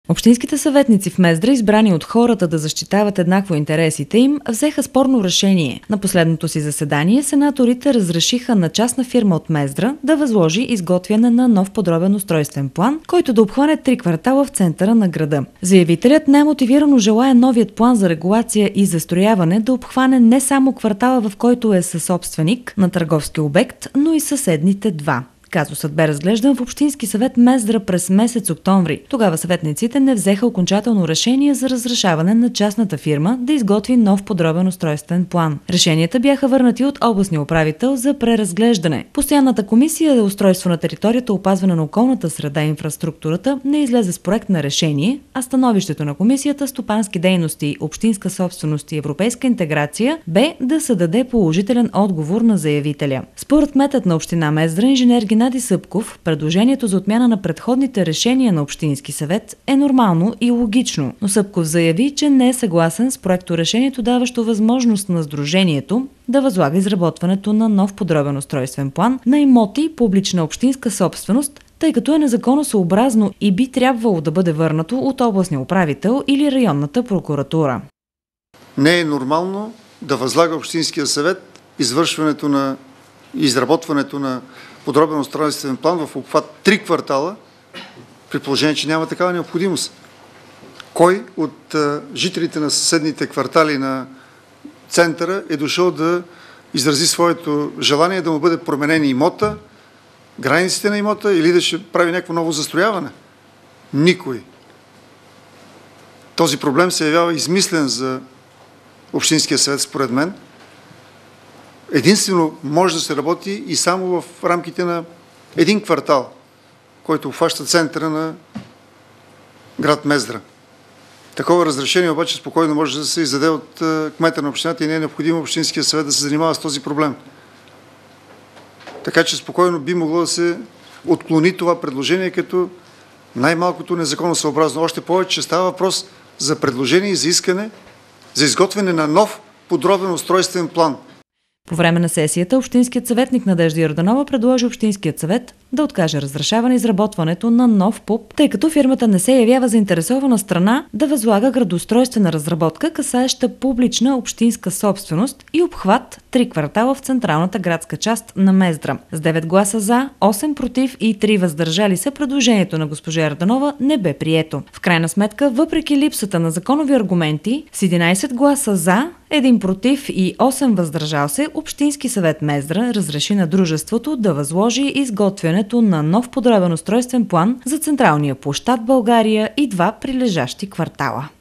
Общинските съветници в Мездра, избрани от хората да защитават еднакво интересите им, взеха спорно решение. На последното си заседание сенаторите разрешиха на частна фирма от Мездра да възложи изготвяне на нов подробен устройствен план, който да обхване 3 квартала в центъра на града. Заявителят немотивирано желая новият план за регулация и застрояване да обхване не само квартала, в който е съсобственик на търговски обект, но и съседните два. Казусът бе разглеждан в Общински съвет Мездра през месец октомври. Тогава съветниците не взеха окончателно решение за разрешаване на частната фирма да изготви нов подробен устройствен план. Решенията бяха върнати от областния управител за преразглеждане. Постоянната комисия за устройство на територията, опазване на околната среда и инфраструктурата не излезе с проект на решение, а становището на комисията стопански дейности, общинска собственост и европейска интеграция бе да се даде положителен отговор на заявителя. Според кметът на община Мездра, инженер Геннадий Събков, предложението за отмяна на предходните решения на Общински съвет е нормално и логично, но Събков заяви, че не е съгласен с проекторешението, даващо възможност на сдружението да възлага изработването на нов подробен устройствен план на имоти публична общинска собственост, тъй като е незаконосъобразно и би трябвало да бъде върнато от областния управител или районната прокуратура. Не е нормално да възлага Общинския съвет извършването на изработването на подробен устройствен план в обхват 3 квартала, при положение, че няма такава необходимост. Кой от жителите на съседните квартали на центъра е дошъл да изрази своето желание да му бъде променен имота, границите на имота или да ще прави някакво ново застрояване? Никой. Този проблем се явява измислен за Общинския съвет, според мен. Единствено може да се работи и само в рамките на един квартал, който обхваща центъра на град Мездра. Такова разрешение обаче спокойно може да се издаде от кмета на общината и не е необходимо Общинския съвет да се занимава с този проблем. Така че спокойно би могло да се отклони това предложение като най-малкото незаконосъобразно. Още повече, че става въпрос за предложение и за искане за изготвяне на нов подробен устройствен план. По време на сесията Общинският съветник Надежда Йорданова предложи Общинският съвет да откаже разрешаване изработването на нов ПУП, тъй като фирмата не се явява заинтересована страна да възлага градоустройствена разработка, касаеща публична общинска собственост и обхват 3 квартала в централната градска част на Мездра. С 9 гласа за, 8 против и 3 въздържали се, предложението на госпожа Йорданова не бе прието. В крайна сметка, въпреки липсата на законови аргументи, с 11 гласа за, 1 против и 8 въздържал се, Общински съвет Мездра разреши на дружеството да възложи изготвянето на нов подробен устройствен план за централния площад България и 2 прилежащи квартала.